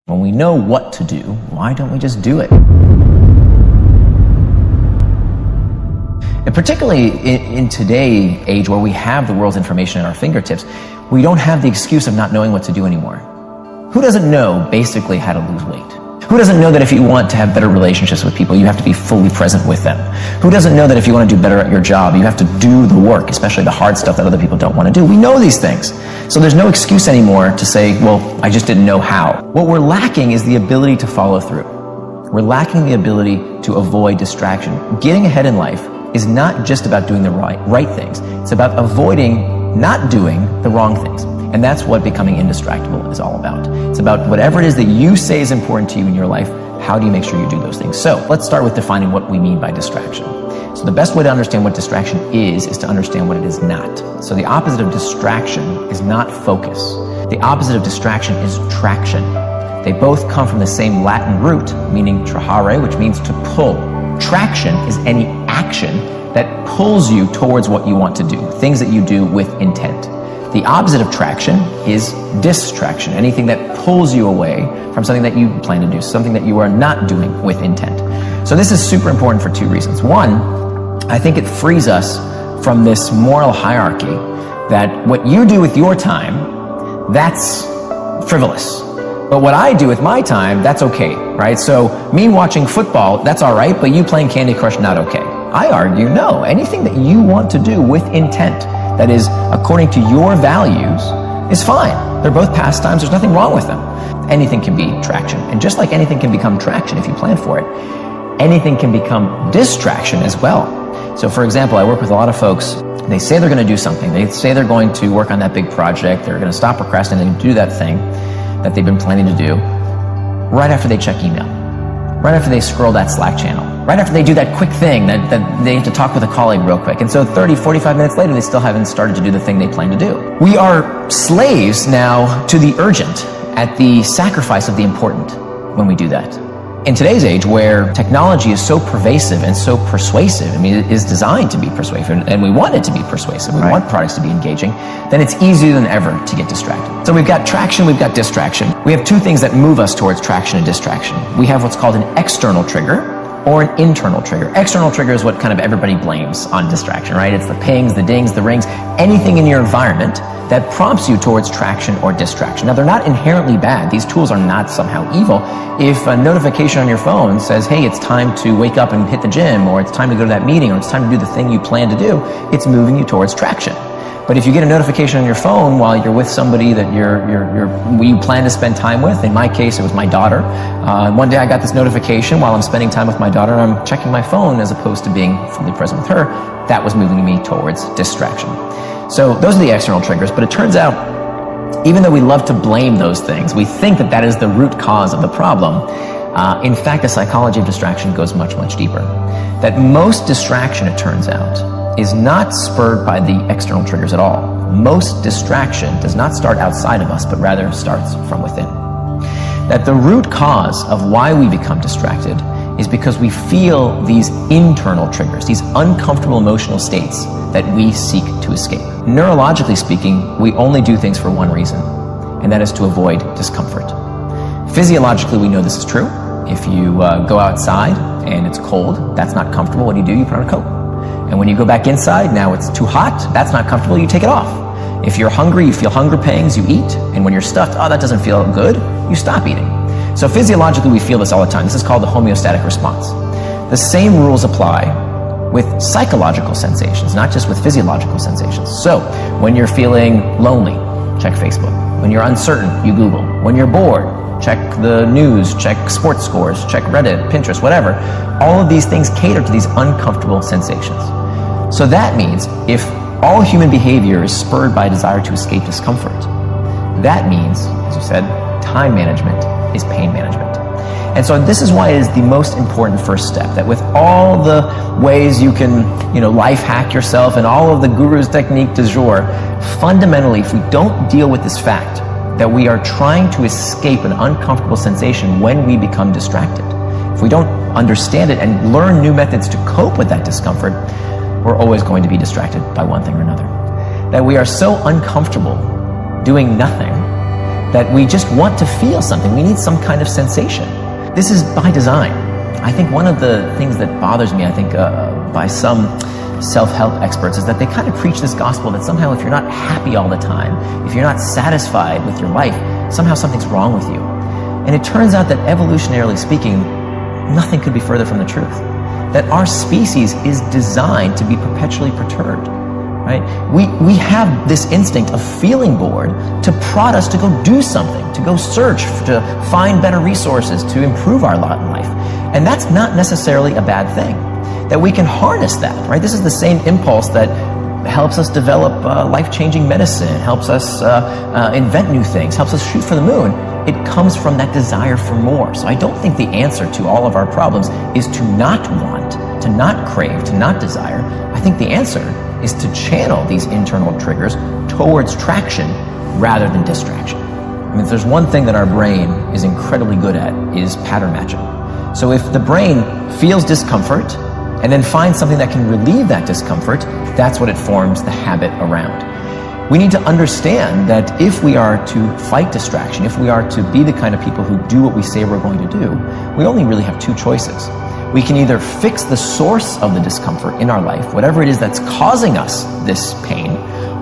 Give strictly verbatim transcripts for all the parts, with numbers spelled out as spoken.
When we know what to do, why don't we just do it? And particularly in, in today's age where we have the world's information at our fingertips, we don't have the excuse of not knowing what to do anymore. Who doesn't know basically how to lose weight? Who doesn't know that if you want to have better relationships with people, you have to be fully present with them? Who doesn't know that if you want to do better at your job, you have to do the work, especially the hard stuff that other people don't want to do? We know these things. So there's no excuse anymore to say, well, I just didn't know how. What we're lacking is the ability to follow through. We're lacking the ability to avoid distraction. Getting ahead in life is not just about doing the right, right things. It's about avoiding not doing the wrong things. And that's what becoming indistractable is all about. It's about whatever it is that you say is important to you in your life, how do you make sure you do those things? So let's start with defining what we mean by distraction. So the best way to understand what distraction is, is to understand what it is not. So the opposite of distraction is not focus. The opposite of distraction is traction. They both come from the same Latin root, meaning trahare, which means to pull. Traction is any action that pulls you towards what you want to do, things that you do with intent. The opposite of traction is distraction, anything that pulls you away from something that you plan to do, something that you are not doing with intent. So this is super important for two reasons. One, I think it frees us from this moral hierarchy that what you do with your time, that's frivolous. But what I do with my time, that's okay, right? So me watching football, that's all right, but you playing Candy Crush, not okay. I argue, no, anything that you want to do with intent, that is, according to your values, is fine. They're both pastimes. There's nothing wrong with them. Anything can be traction. And just like anything can become traction if you plan for it, anything can become distraction as well. So for example, I work with a lot of folks. They say they're going to do something. They say they're going to work on that big project. They're going to stop procrastinating and do that thing that they've been planning to do right after they check email, right after they scroll that Slack channel, right after they do that quick thing that, that they have to talk with a colleague real quick. And so thirty, forty-five minutes later, they still haven't started to do the thing they plan to do. We are slaves now to the urgent at the sacrifice of the important when we do that. In today's age where technology is so pervasive and so persuasive, I mean, it is designed to be persuasive and we want it to be persuasive. We right. want products to be engaging. Then it's easier than ever to get distracted. So we've got traction, we've got distraction. We have two things that move us towards traction and distraction. We have what's called an external trigger or an internal trigger. External trigger is what kind of everybody blames on distraction, right? It's the pings, the dings, the rings, anything in your environment that prompts you towards traction or distraction. Now, they're not inherently bad. These tools are not somehow evil. If a notification on your phone says, hey, it's time to wake up and hit the gym, or it's time to go to that meeting, or it's time to do the thing you plan to do, it's moving you towards traction. But if you get a notification on your phone while you're with somebody that you're, you're, you're, you plan to spend time with, in my case, it was my daughter. Uh, one day I got this notification while I'm spending time with my daughter and I'm checking my phone as opposed to being fully present with her. That was moving me towards distraction. So those are the external triggers, but it turns out, even though we love to blame those things, we think that that is the root cause of the problem. Uh, in fact, the psychology of distraction goes much, much deeper. That most distraction, it turns out, is not spurred by the external triggers at all. Most distraction does not start outside of us, but rather starts from within. That the root cause of why we become distracted is because we feel these internal triggers, these uncomfortable emotional states that we seek to escape. Neurologically speaking, we only do things for one reason, and that is to avoid discomfort. Physiologically, we know this is true. If you uh, go outside and it's cold, that's not comfortable. What do you do? You put on a coat. And when you go back inside, now it's too hot, that's not comfortable, you take it off. If you're hungry, you feel hunger pangs, you eat. And when you're stuffed, oh, that doesn't feel good, you stop eating. So physiologically, we feel this all the time. This is called the homeostatic response. The same rules apply with psychological sensations, not just with physiological sensations. So when you're feeling lonely, check Facebook. When you're uncertain, you Google. When you're bored, check the news, check sports scores, check Reddit, Pinterest, whatever. All of these things cater to these uncomfortable sensations. So that means if all human behavior is spurred by a desire to escape discomfort, that means, as you said, time management is pain management. And so this is why it is the most important first step, that with all the ways you can, you know, life hack yourself and all of the guru's technique du jour, fundamentally, if we don't deal with this fact that we are trying to escape an uncomfortable sensation when we become distracted, if we don't understand it and learn new methods to cope with that discomfort, we're always going to be distracted by one thing or another. That we are so uncomfortable doing nothing that we just want to feel something. We need some kind of sensation. This is by design. I think one of the things that bothers me, I think, uh, by some self-help experts is that they kind of preach this gospel that somehow if you're not happy all the time, if you're not satisfied with your life, somehow something's wrong with you. And it turns out that evolutionarily speaking, nothing could be further from the truth. That our species is designed to be perpetually perturbed, right? We, we have this instinct of feeling bored to prod us to go do something, to go search, to find better resources, to improve our lot in life. And that's not necessarily a bad thing. That we can harness that, right? This is the same impulse that helps us develop uh, life-changing medicine, helps us uh, uh, invent new things, helps us shoot for the moon. It comes from that desire for more. So I don't think the answer to all of our problems is to not want, to not crave, to not desire. I think the answer is to channel these internal triggers towards traction rather than distraction. I mean, if there's one thing that our brain is incredibly good at, is pattern matching. So if the brain feels discomfort and then finds something that can relieve that discomfort, that's what it forms the habit around. We need to understand that if we are to fight distraction, if we are to be the kind of people who do what we say we're going to do, we only really have two choices. We can either fix the source of the discomfort in our life, whatever it is that's causing us this pain,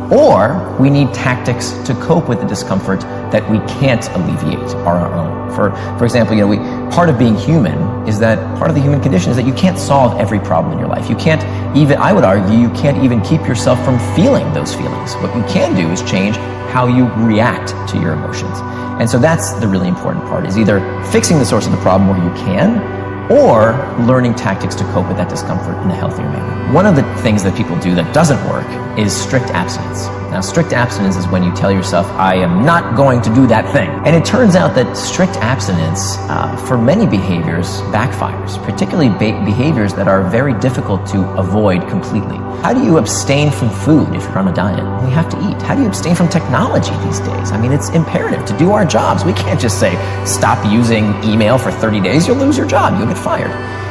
or we need tactics to cope with the discomfort that we can't alleviate on our own. For, for example, you know, we, part of being human is that part of the human condition is that you can't solve every problem in your life. You can't even, I would argue, you can't even keep yourself from feeling those feelings. What you can do is change how you react to your emotions. And so that's the really important part, is either fixing the source of the problem where you can, or learning tactics to cope with that discomfort in a healthier manner. One of the things that people do that doesn't work is strict abstinence. Now, strict abstinence is when you tell yourself, I am not going to do that thing. And it turns out that strict abstinence, uh, for many behaviors, backfires, particularly be behaviors that are very difficult to avoid completely. How do you abstain from food if you're on a diet? We have to eat. How do you abstain from technology these days? I mean, it's imperative to do our jobs. We can't just say, stop using email for thirty days, you'll lose your job, you'll get fired.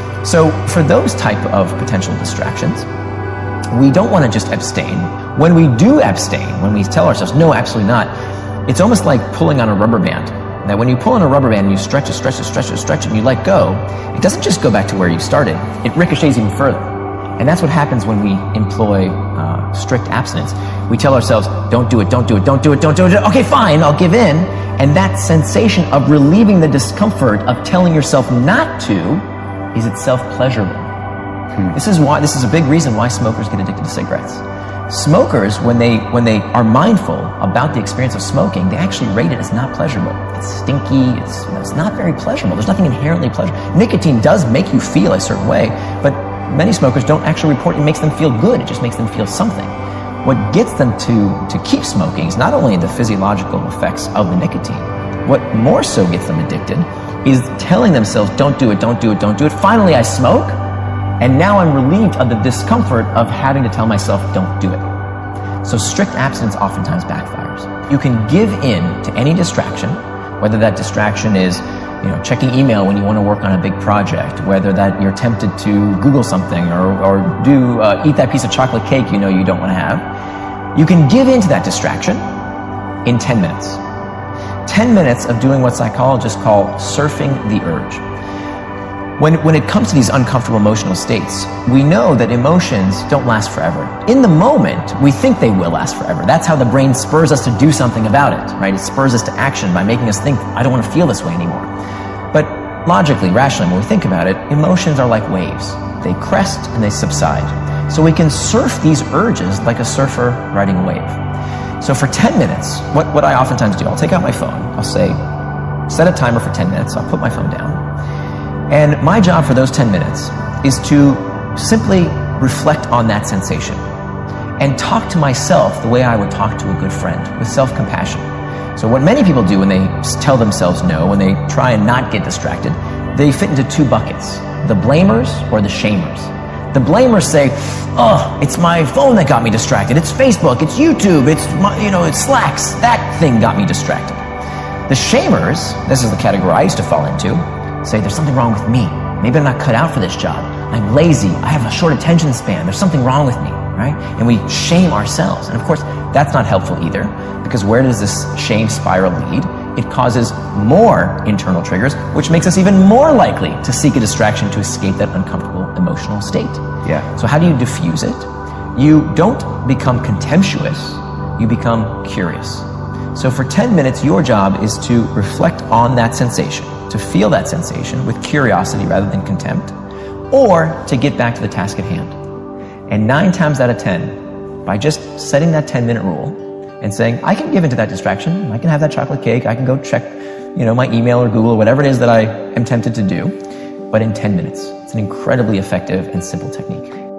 So for those type of potential distractions, we don't want to just abstain. When we do abstain, when we tell ourselves, no, absolutely not, it's almost like pulling on a rubber band. Now, when you pull on a rubber band and you stretch it, stretch it, stretch it, stretch it, and you let go, it doesn't just go back to where you started, it ricochets even further. And that's what happens when we employ uh, strict abstinence. We tell ourselves, don't do it, don't do it, don't do it, don't do it. Okay, fine, I'll give in. And that sensation of relieving the discomfort of telling yourself not to is itself pleasurable. Hmm. This is why, this is a big reason why smokers get addicted to cigarettes. Smokers, when they, when they are mindful about the experience of smoking, they actually rate it as not pleasurable. It's stinky, it's, you know, it's not very pleasurable. There's nothing inherently pleasurable. Nicotine does make you feel a certain way, but many smokers don't actually report it makes them feel good, it just makes them feel something. What gets them to, to keep smoking is not only the physiological effects of the nicotine, what more so gets them addicted is telling themselves, don't do it, don't do it, don't do it. Finally, I smoke, and now I'm relieved of the discomfort of having to tell myself, don't do it. So strict abstinence oftentimes backfires. You can give in to any distraction, whether that distraction is you know, checking email when you want to work on a big project, whether that you're tempted to Google something or, or do uh, eat that piece of chocolate cake you know you don't want to have. You can give in to that distraction in ten minutes. ten minutes of doing what psychologists call surfing the urge. When, when it comes to these uncomfortable emotional states, we know that emotions don't last forever. In the moment, we think they will last forever. That's how the brain spurs us to do something about it, right? It spurs us to action by making us think, I don't want to feel this way anymore. But logically, rationally, when we think about it, emotions are like waves. They crest and they subside. So we can surf these urges like a surfer riding a wave. So for ten minutes, what, what I oftentimes do, I'll take out my phone, I'll say, set a timer for ten minutes, I'll put my phone down. And my job for those ten minutes is to simply reflect on that sensation and talk to myself the way I would talk to a good friend, with self-compassion. So what many people do when they tell themselves no, when they try and not get distracted, they fit into two buckets, the blamers or the shamers. The blamers say, oh, it's my phone that got me distracted, it's Facebook, it's YouTube, it's, my, you know, it's Slacks, that thing got me distracted. The shamers, this is the category I used to fall into, say there's something wrong with me. Maybe I'm not cut out for this job. I'm lazy. I have a short attention span. There's something wrong with me, right? And we shame ourselves. And of course, that's not helpful either, because where does this shame spiral lead? it causes more internal triggers, which makes us even more likely to seek a distraction to escape that uncomfortable emotional state. Yeah. So how do you diffuse it? You don't become contemptuous, you become curious. So for ten minutes, your job is to reflect on that sensation, to feel that sensation with curiosity rather than contempt, or to get back to the task at hand. And nine times out of ten, by just setting that ten minute rule and saying, I can give into that distraction, I can have that chocolate cake, I can go check, you know, my email or Google or whatever it is that I am tempted to do, but in ten minutes. It's an incredibly effective and simple technique.